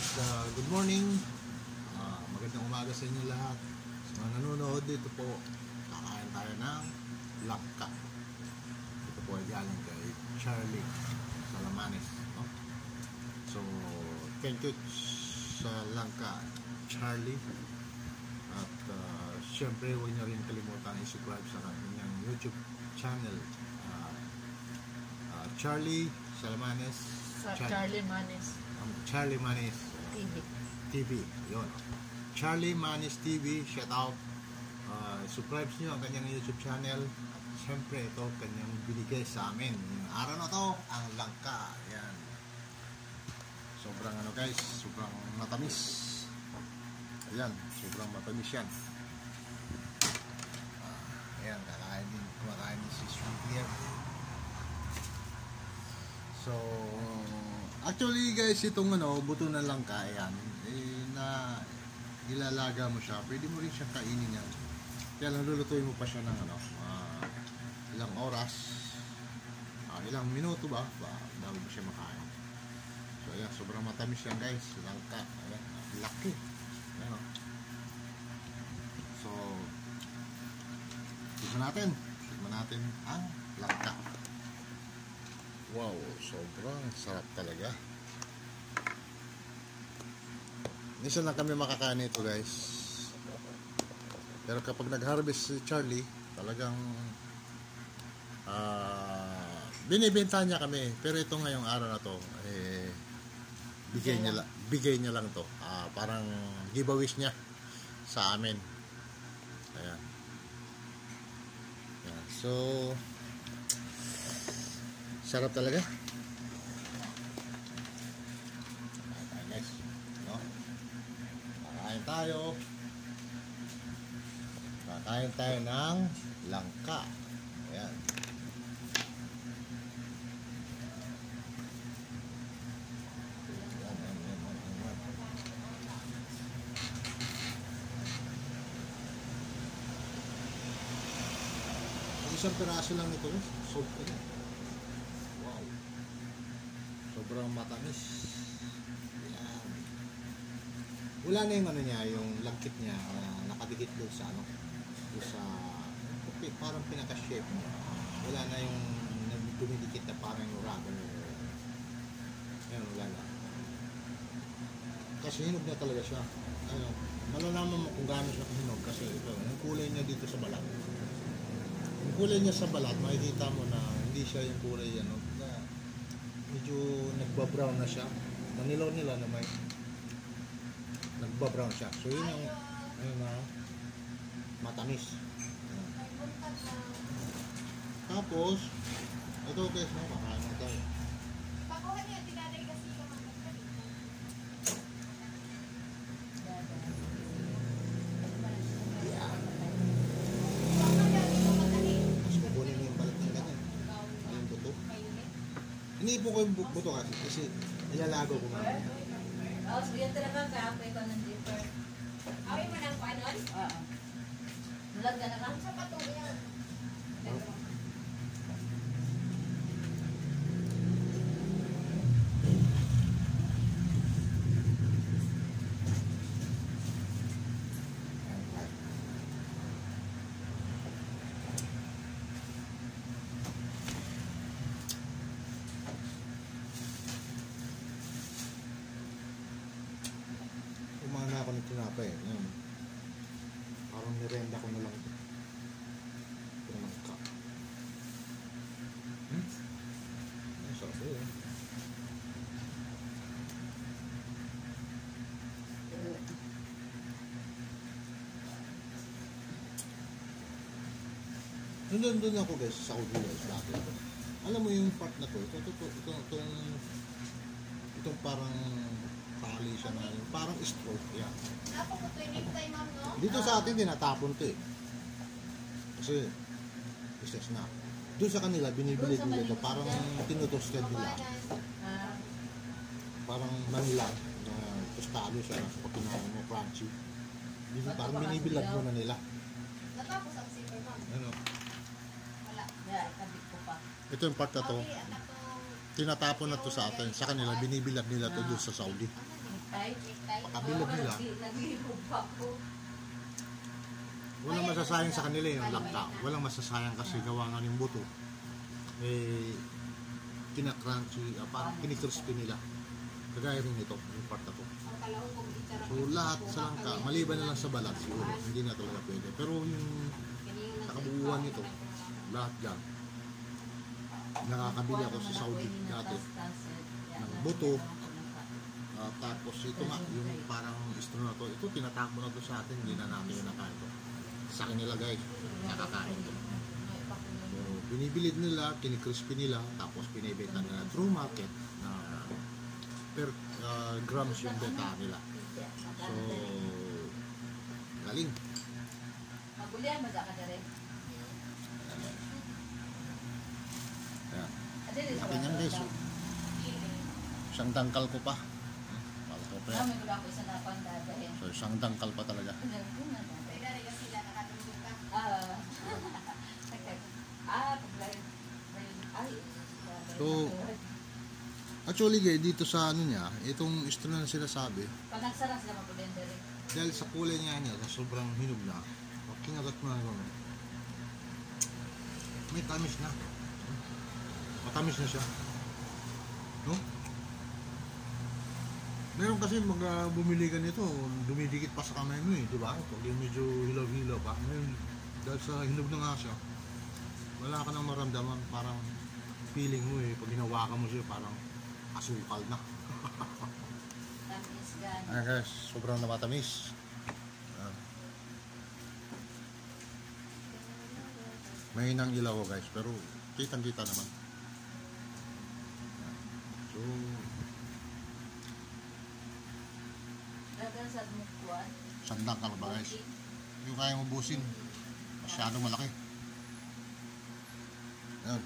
Good morning. Magandang umaga sa inyo lahat. Sa mga nanonood dito po, kakain tayo ng langka. Ito po ay galing kay Charlie Salamanes, no? So, thank you sa langka, Charlie. At syempre, huwag niyo rin kalimutan i-subscribe sa kanyang YouTube channel, Charlie Salamanes. Charlie Manes Charlie Manes TV. Yun. Charlie Manes TV, shout out. Subscribe niyo ang kanyang YouTube channel. At syempre ito kanyang binigay sa amin. Yung araw na to, ang langka. Yan. Sobrang guys, sobrang matamis. Ayan, sobrang matamis yan. Ayan, kumakain din si Sweetie. So, actually guys, itong buto ng langka, ayan, na ilalaga mo siya, pwede mo rin siyang kainin yan. Kaya lang lulutuin mo pa siya ng ilang oras, ilang minuto ba bago mo siya makain. So ayan, sobrang matamis yan guys, langka. Ayan, laki. Ayan, so, tikman natin ang langka. Wow, sobrang sarap talaga. Minsan lang kami makakain nito guys. Pero kapag nag-harvest si Charlie, talagang binibenta niya kami. Pero ito ngayong araw na to, bigay niya lang to. Parang giveaways niya sa amin. Ayan. Ayan. So, sarap talaga. Next, no? Kakain tayo ng langka. Ayan. Isang piraso lang nito, soap ka na. Wow. Sobrang matamis. Ayan. Wala na yung niya, yung lagkit niya nakadikit doon sa doon sa parang pinaka-shape niya. Wala na yung dumidikit na parang yung rubber. Ayan, wala na. Kasi hinog na talaga siya. Malalaman mo kung gaano siya hinog kasi ito, yung kulay niya dito sa balat. Yung kulay niya sa balat, makikita mo na hindi siya yung kulay medyo nagba-brown na siya. Manilaw-nilaw na may nagba-brown siya. So yun yung matamis. Tapos ito guys, makain na tayo. Pakuha niya, tinaday kasi yung mga Iniipon ko yung buto kasi ilalago ko nga. So yan talaga ka-apay ko ng differ. Away mo ng panon? Oo. Nulag ka na lang? Sa patong yan. Umana ako ng tinapay. Parang nirenda ko na lang ito. Langka. Ay, sarap eh. Doon ako guys sa Saudi guys dati. Alam mo yung part na to, itong parang tali siya na parang stroke yan. Dito sa atin tinatapon to eh. Kasi business na. Doon sa kanila binibili nila ito parang tinutosted nila. Parang Manila na tostado siya sa pagkinain mo crunchy. Dito parang binibilad mo na nila. Natapos ang silver ma'am. Ano? Wala. Yeah, kabit ko pa. Ito yung part na to. Tinatapon na to sa atin. Sa kanila, binibilad nila to doon sa Saudi. Tay? Pakabilog nila. Naghihibog pa ko. Walang masasayang sa kanila yung langka. Walang masasayang kasi gawa nga yung buto. Eh, kinakrunchy, parang kinikrispy nila. Kagaya rin ito, yung part na to. So lahat sa langka, maliban na lang sa balat siguro, hindi na talaga pwede. Pero yung nakabuuan nito, lahat yan. Nakakabili ako sa Saudi dati ng buto. Tapos ito nga, yung parang istro na to, ito tinatakbo na to sa atin, hindi na natin yung nakain to. Sa akin nila guys, nakakain to. So, binibilid nila, kinikrispy nila, tapos pinibenta nila through market na per grams yung benta nila. So, galing. Magulian mo ka na rin. Ayan. Laki niyan guys. Isang dangkal ko pa. Malaki pa yan. May gula ko isa na pandada eh. So, isang dangkal pa talaga. So, actually guys, dito sa ano niya, itong istro na sinasabi, Pag nagsaras na mag-blender eh. dahil sa kulay niya sa sobrang hinog na, pag kinagat mo na gano'n, may tamis na. Matamis na siya. No? Meron kasi bumili ka nito, dumidikit pa sa kamay mo eh, di ba? Pag yung medyo hilaw-hilaw pa. Ngayon, dahil sa hinog na nga siya, wala ka nang maramdaman, parang feeling mo eh, pag hinawakan mo siya, parang asukal na. Tamis gan. Ayan guys, sobrang namatamis. May hinang ilaw ko guys, pero kitang-kita naman. So, Dagan sa mukwan. sandang ka ba guys? Hindi ko kaya ubusin. Masyadong malaki. Ayan.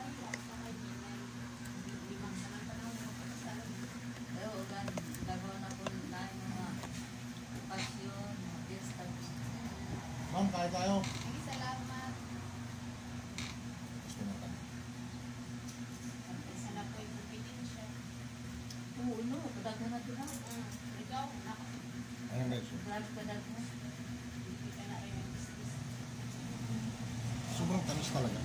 Pero gan gagawa na po na yung mga pasyon, mga pista. Ma'am, kaya tayo. Salamat. Tapos pinatan. Salamat po yung siya. Oo, no. Padagan na doon. Ikaw, Ayan guys. grabe padagan na. Sobrang tamis talaga.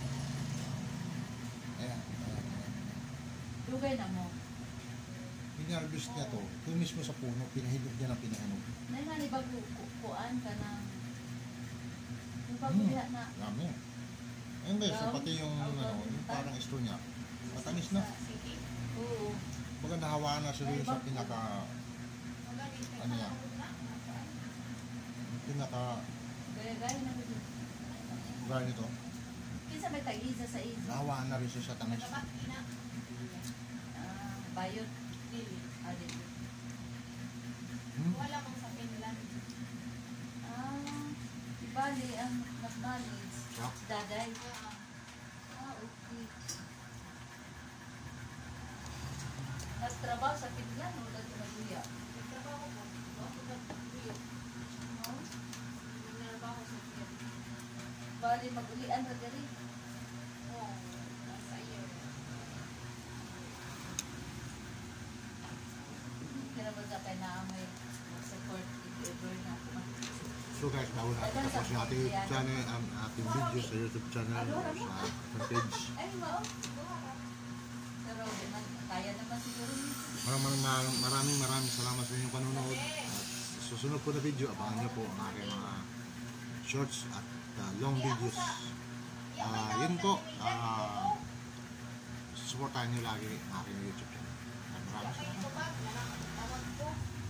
Ayan. Ayan. Dugay na mo. Pinarvest niya to. Kung mismo sa puno, pinahinog niya na pinahinog. Nay nga ni bago kuan ka ng bago diha na. Dami. Ayan guys, so pati yung, yung parang istro niya. Matamis na. Oo. Baga nahawaan na sila sa pinaka, ano yan, pinaka, Gaya-gaya na ko dito. gaya nito. Kinsa may tag-isa sa isa. Nahawaan na rin siya sa tamis. Bayot. Adi. Wala mong sa Finland. Ibali ang McDonald's. Yeah. Daday. Okay. Nagtrabaho sa Finland o nagtrabaho? Nagtrabaho ko. Ako nag-uyo. Nagtrabaho sa Finland. Bali mag-ulian ka diri. Oo. Nasa iyo. Kaya ba sa kay na may support if ever na So guys, bago natin tapos yung ating YouTube channel, ang ating video sa YouTube channel, sa page. Ay, wow. Pero kaya naman siguro nito. Maraming salamat sa inyong panonood. At susunod po na video, abangan niyo po ang aking mga shorts at long videos. Yun po, supportahan niyo lagi ang aking YouTube channel. Maraming salamat. Tawag ko.